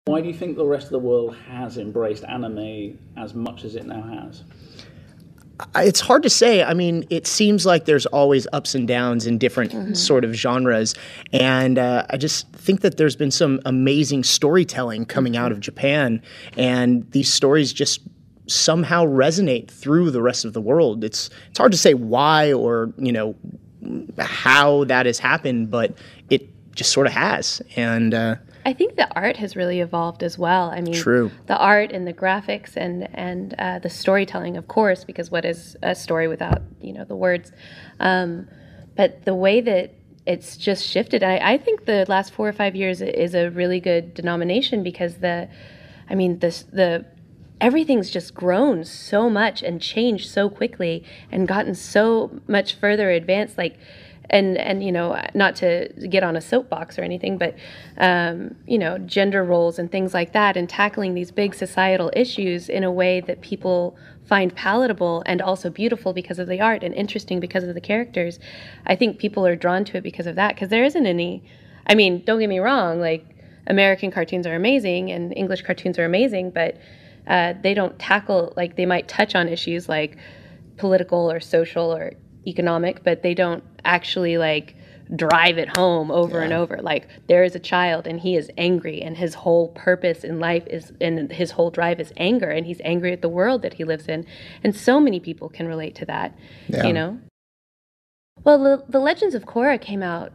Why do you think the rest of the world has embraced anime as much as it now has? It's hard to say. I mean, it seems like there's always ups and downs in different sort of genres. And I just think that there's been some amazing storytelling coming out of Japan. And these stories just somehow resonate through the rest of the world. It's hard to say why or, how that has happened, but it just sort of has. And I think the art has really evolved as well. I mean, True. The art and the graphics and the storytelling, of course, because what is a story without, the words? But the way that it's just shifted, I think the last 4 or 5 years is a really good denomination because everything's just grown so much and changed so quickly and gotten so much further advanced, and not to get on a soapbox or anything, but gender roles and things like that, and tackling these big societal issues in a way that people find palatable and also beautiful because of the art and interesting because of the characters. I think people are drawn to it because of that, because there isn't any, don't get me wrong, American cartoons are amazing and English cartoons are amazing, but they don't tackle, they might touch on issues like political or social or economic, but they don't actually drive it home over and over. There is a child and he is angry and his whole purpose in life and his whole drive is anger, and he's angry at the world that he lives in. And so many people can relate to that, Well, the Legends of Korra came out,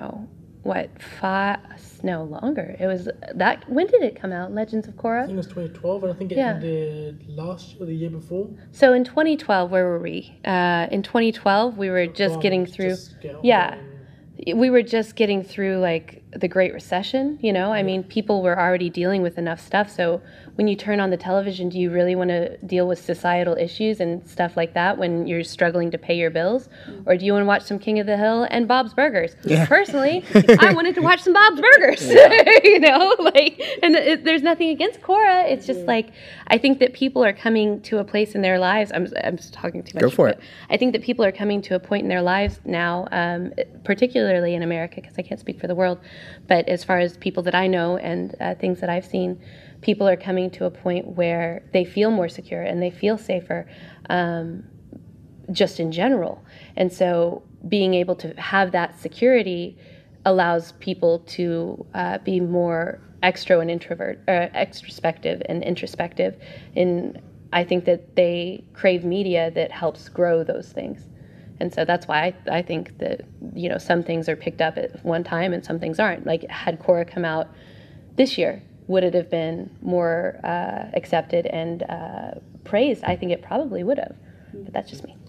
longer. It was that. When did it come out? Legends of Korra? I think it was 2012, and I think it ended last year or the year before. So in 2012, where were we? In 2012, we were just getting through. We were just getting through the Great Recession. People were already dealing with enough stuff. So when you turn on the television, do you really want to deal with societal issues and stuff like that when you're struggling to pay your bills? Or do you want to watch some King of the Hill and Bob's Burgers? Yeah. Personally, I wanted to watch some Bob's Burgers, and there's nothing against Korra. It's just I think that people are coming to a place in their lives. I'm talking too much. Go for it. I think that people are coming to a point in their lives now, particularly in America, because I can't speak for the world, but as far as people that I know and things that I've seen, people are coming to a point where they feel more secure and they feel safer, just in general. And so being able to have that security allows people to be more extrospective and introspective. And I think that they crave media that helps grow those things. And so that's why I think that, some things are picked up at one time and some things aren't. Had Korra come out this year, would it have been more accepted and praised? I think it probably would have. But that's just me.